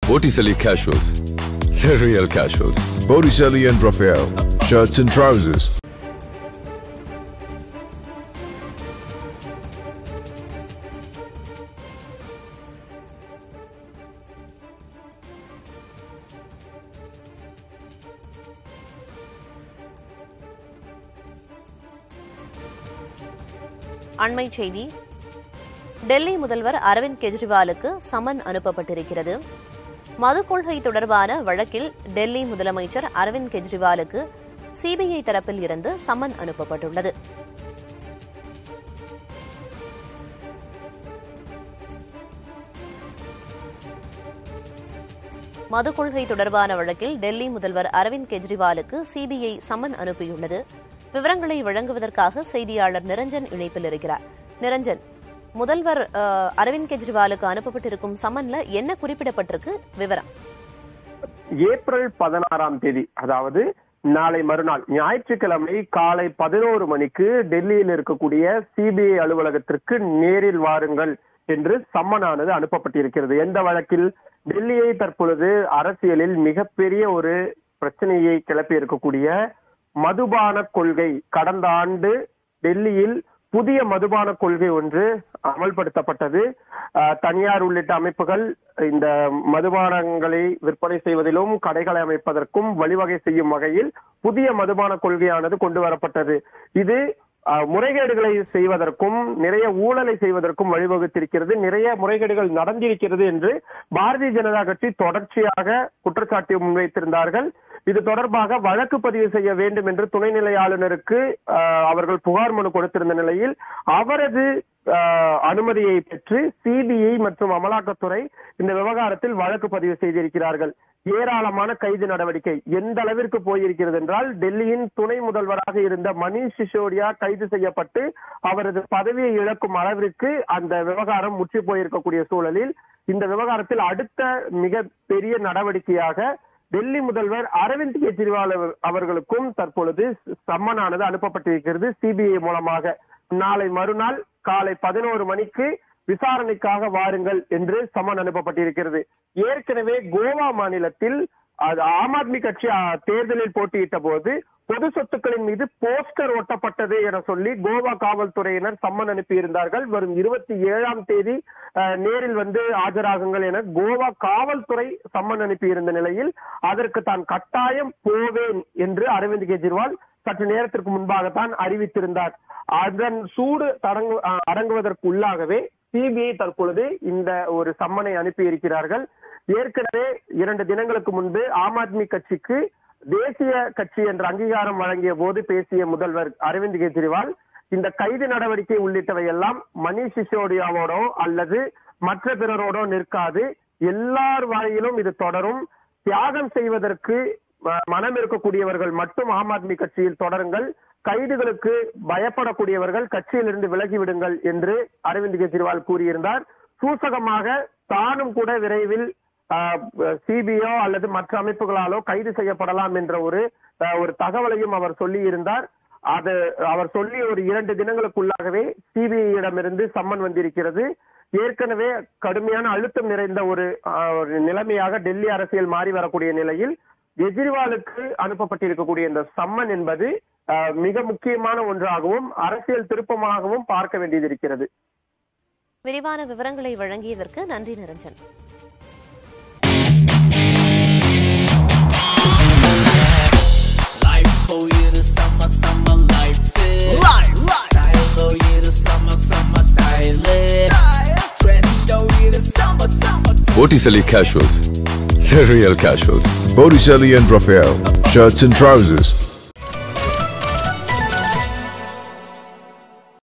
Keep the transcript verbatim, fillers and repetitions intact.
Botticelli Casuals. The real casuals. Botticelli and Raphael. Shirts and trousers. அண்மை செய்தி. டெல்லி முதல்வர் அரவிந்த் கெஜ்ரிவாலுக்கு சமன் அனுப்பப்பட்டிருக்கிறது. மது கொள்கை தொடர்பான வழக்கில் டெல்லி முதலமைச்சர் அரவிந்த் கெஜ்ரிவாலுக்கு சிபிஐ தரப்பில் இருந்து சமன் அனுப்பப்பட்டுள்ளது. மது கொள்கை தொடர்பான வழக்கில் டெல்லி முதல்வர் அரவிந்த் கெஜ்ரிவாலுக்கு சிபிஐ சமன் அனுப்பியுள்ளது. விவரங்களை வழங்குவதற்காக செய்தியாளர் நிரஞ்சன் இணைப்பில் இருக்கிறார். நிரஞ்சன், முதல்வர் அரவிந்த் கெஜ்ரிவாலுக்கு அனுப்பப்பட்டிருக்கும் சமன்ல என்ன குறிப்பிடப்பட்டிருக்கு? விவரம். ஏப்ரல் பதினாறாம் தேதி, அதாவது நாளை மறுநாள் ஞாயிற்றுக்கிழமை காலை பதினோரு மணிக்கு டெல்லியில் இருக்கக்கூடிய சிபிஐ அலுவலகத்திற்கு நேரில் வாருங்கள் என்று சம்மனானது அனுப்பப்பட்டிருக்கிறது. எந்த வழக்கில்? டெல்லியை தற்பொழுது அரசியலில் மிகப்பெரிய ஒரு பிரச்சனையை கிளப்பி இருக்கக்கூடிய மதுபான கொள்கை. கடந்த ஆண்டு டெல்லியில் புதிய மதுபான கொள்கை ஒன்று அமல்படுத்தப்பட்டது. தனியார் உள்ளிட்ட அமைப்புகள் இந்த மதுபானங்களை விற்பனை செய்வதிலும் கடைகளை அமைப்பதற்கும் வழிவகை செய்யும் வகையில் புதிய மதுபான கொள்கையானது கொண்டு வரப்பட்டது. இது முறைகேடுகளை செய்வதற்கும் நிறைய ஊழலை செய்வதற்கும் வழிவகுத்திருக்கிறது. நிறைய முறைகேடுகள் நடந்திருக்கிறது என்று பாரதிய ஜனதா கட்சி தொடர்ச்சியாக குற்றச்சாட்டு முன்வைத்திருந்தார்கள். இது தொடர்பாக வழக்கு பதிவு செய்ய வேண்டும் என்று துணைநிலை ஆளுநருக்கு அவர்கள் புகார் மனு கொடுத்திருந்த நிலையில் அவரது அனுமதியை பெற்று சிபிஐ மற்றும் அமலாக்கத்துறை இந்த விவகாரத்தில் வழக்கு பதிவு செய்திருக்கிறார்கள். ஏராளமான கைது நடவடிக்கை எந்த அளவிற்கு போயிருக்கிறது என்றால், டெல்லியின் துணை முதல்வராக இருந்த மணீஷ் சிசோடியா கைது செய்யப்பட்டு அவரது பதவியை இழக்கும் அளவிற்கு அந்த விவகாரம் முற்றி போயிருக்கக்கூடிய சூழலில் இந்த விவகாரத்தில் அடுத்த மிக பெரிய நடவடிக்கையாக டெல்லி முதல்வர் அரவிந்த் கெஜ்ரிவால் அவர்களுக்கும் தற்பொழுது சம்மனானது அனுப்பப்பட்டிருக்கிறது சிபிஐ மூலமாக. நாளை மறுநாள் காலை பதினோரு மணிக்கு விசாரணைக்காக வாருங்கள் என்று சம்மன் அனுப்பப்பட்டிருக்கிறது. ஏற்கனவே கோவா மாநிலத்தில் ஆம் ஆத்மி கட்சி தேர்தலில் போட்டியிட்ட போது பொது சொத்துக்களின் மீது போஸ்டர் ஒட்டப்பட்டது என சொல்லி கோவா காவல்துறையினர் சம்மன் அனுப்பியிருந்தார்கள். வரும் இருபத்தி ஏழாம் தேதி நேரில் வந்து ஆஜராகுங்கள் என கோவா காவல்துறை சம்மன் அனுப்பியிருந்த நிலையில் அதற்கு தான் கட்டாயம் போவேன் என்று அரவிந்த் கெஜ்ரிவால் சற்று நேரத்திற்கு முன்பாகத்தான் அறிவித்திருந்தார். அதன் சூடு தடங்கு அடங்குவதற்கு உள்ளாகவே சிபிஐ தற்பொழுது இந்த ஒரு சம்மனை அனுப்பி இருக்கிறார்கள். ஏற்கனவே இரண்டு தினங்களுக்கு முன்பு ஆம் ஆத்மி கட்சிக்கு தேசிய கட்சி என்ற அங்கீகாரம் வழங்கிய போது பேசிய முதல்வர் அரவிந்த் கெஜ்ரிவால் இந்த கைது நடவடிக்கை உள்ளிட்டவை எல்லாம் மணீஷ் சிசோடியாவோடோ அல்லது மற்ற பிறரோடோ நிற்காது, எல்லார் வாயிலும் இது தொடரும். தியாகம் செய்வதற்கு மனம் இருக்கக்கூடியவர்கள் மட்டும் ஆம் ஆத்மி கட்சியில் தொடருங்கள், கைதுகளுக்கு பயப்படக்கூடியவர்கள் கட்சியிலிருந்து விலகிவிடுங்கள் என்று அரவிந்த் கெஜ்ரிவால் கூறியிருந்தார். சூசகமாக தானும் கூட விரைவில் சிபிஐ அல்லது மற்ற அமைப்புகளாலோ கைது செய்யப்படலாம் என்ற ஒரு ஒரு தகவலையும் அவர் சொல்லி இருந்தார். அது அவர் சொல்லி ஒரு இரண்டு தினங்களுக்குள்ளாகவே சிபிஐயிடமிருந்து சம்மன் வந்திருக்கிறது. ஏற்கனவே கடுமையான அழுத்தம் நிறைந்த ஒரு நிலைமையாக டெல்லி அரசியல் மாறி வரக்கூடிய நிலையில் கெஜ்ரிவாலுக்கு அனுப்பப்பட்டிருக்கக்கூடிய இந்த சம்மன் என்பது மிக முக்கியமான ஒன்றாகவும் அரசியல் திருப்பமாகவும் பார்க்க வேண்டியது இருக்கிறது. விரிவான விவரங்களை வழங்கியதற்கு நன்றி Niranjan. Botticelli Casuals. The real casuals. Botticelli and Raphael. Shirts and trousers.